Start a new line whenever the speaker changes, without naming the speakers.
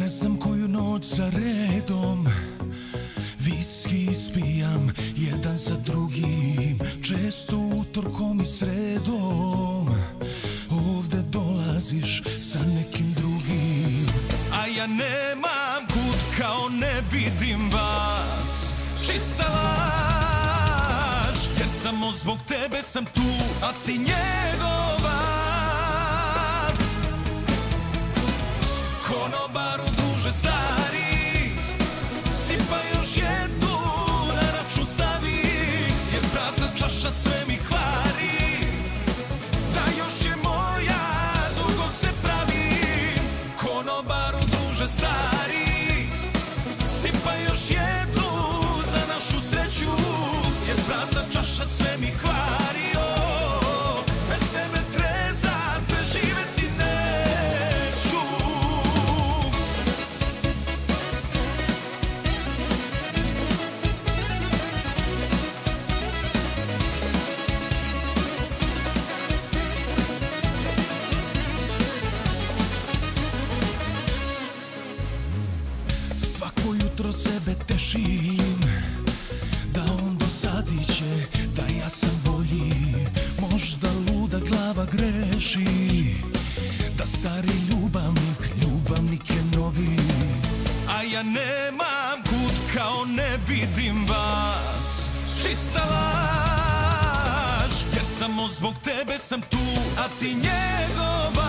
Ne znam koju noć za redom viski ispijam jedan za drugim, često utorkom i sredom ovde dolaziš sa nekim drugim, a ja nemam kud kao ne vidim vas. Čista laž, jer samo zbog tebe sam tu, a ti njegova. Konobaru druže stari, sipa još jednu na račun stavi, jer prazna čaša sve mi kvari. Da još je moja, dugo se pravim. Konobaru druže stari, sipa još jednu za našu sreću, jer prazna čaša sve mi kvari. Bez tebe treza preživeti neću. Svako jutro sebe tešim da on dosadiće, da ja sam bolji. Možda luda glava greši, da stari ljubavnik je novi, a ja nemam kud kao ne vidim vas. Čista laž, jer samo zbog tebe sam tu, a ti njegova.